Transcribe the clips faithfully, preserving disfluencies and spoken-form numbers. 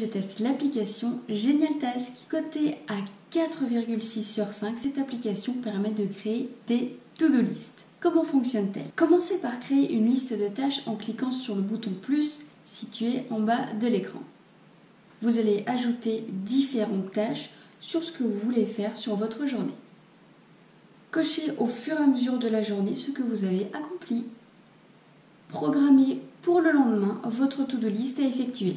je teste l'application GenialTask. Cotée à quatre virgule six sur cinq, cette application permet de créer des to-do list. Comment fonctionne-t-elle? Commencez par créer une liste de tâches en cliquant sur le bouton plus situé en bas de l'écran. Vous allez ajouter différentes tâches sur ce que vous voulez faire sur votre journée. Cochez au fur et à mesure de la journée ce que vous avez accompli. Programmez pour le lendemain votre to-do list à effectuer.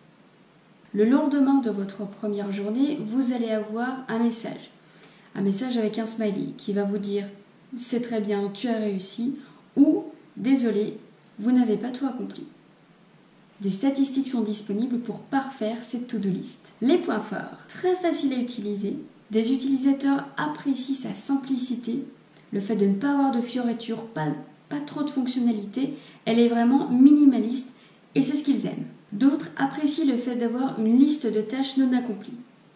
Le lendemain de votre première journée, vous allez avoir un message. Un message avec un smiley qui va vous dire « C'est très bien, tu as réussi » ou « Désolé, vous n'avez pas tout accompli ». Des statistiques sont disponibles pour parfaire cette to-do list. Les points forts, très faciles à utiliser. Des utilisateurs apprécient sa simplicité, le fait de ne pas avoir de fioritures, pas, pas trop de fonctionnalités. Elle est vraiment minimaliste et c'est ce qu'ils aiment. D'autres apprécient le fait d'avoir une liste de tâches non accomplies,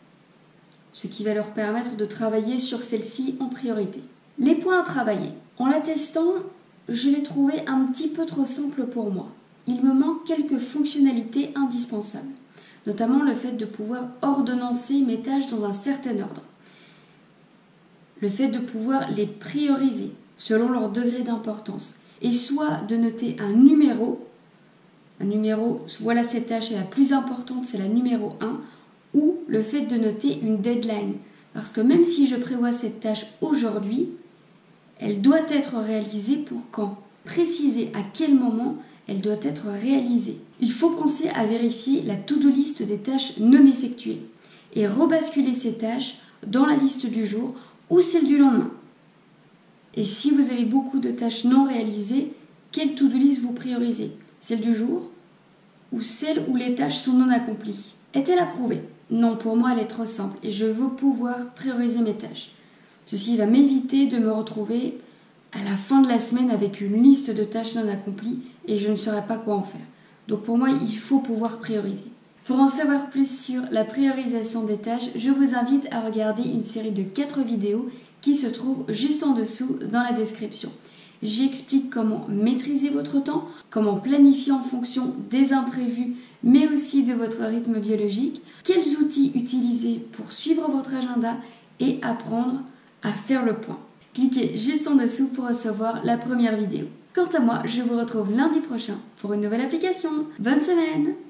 ce qui va leur permettre de travailler sur celle-ci en priorité. Les points à travailler. En la testant, je l'ai trouvé un petit peu trop simple pour moi. Il me manque quelques fonctionnalités indispensables, notamment le fait de pouvoir ordonnancer mes tâches dans un certain ordre, le fait de pouvoir les prioriser selon leur degré d'importance, et soit de noter un numéro, un numéro, voilà cette tâche est la plus importante, c'est la numéro un, ou le fait de noter une deadline, parce que même si je prévois cette tâche aujourd'hui, elle doit être réalisée pour quand? Préciser à quel moment elle doit être réalisée. Il faut penser à vérifier la to-do list des tâches non effectuées et rebasculer ces tâches dans la liste du jour ou celle du lendemain. Et si vous avez beaucoup de tâches non réalisées, quelle to-do list vous priorisez? Celle du jour ou celle où les tâches sont non accomplies? Est-elle approuvée? Non, pour moi elle est trop simple et je veux pouvoir prioriser mes tâches. Ceci va m'éviter de me retrouver à la fin de la semaine avec une liste de tâches non accomplies et je ne saurais pas quoi en faire. Donc pour moi, il faut pouvoir prioriser. Pour en savoir plus sur la priorisation des tâches, je vous invite à regarder une série de quatre vidéos qui se trouvent juste en dessous dans la description. J'y explique comment maîtriser votre temps, comment planifier en fonction des imprévus, mais aussi de votre rythme biologique, quels outils utiliser pour suivre votre agenda et apprendre à faire le point. Cliquez juste en dessous pour recevoir la première vidéo. Quant à moi, je vous retrouve lundi prochain pour une nouvelle application. Bonne semaine!